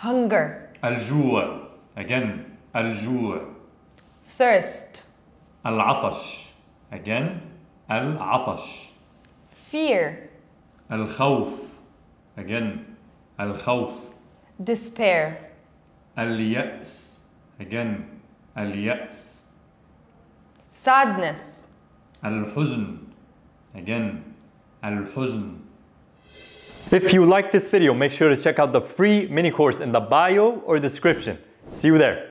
Hunger. الجوع. Again. الجوع. Thirst. العطش. Again. العطش. Fear. الخوف. Again. الخوف. Despair. اليأس. Again. اليأس. Sadness. الحزن. Again. الحزن. If you like this video, make sure to check out the free mini course in the bio or description. See you there.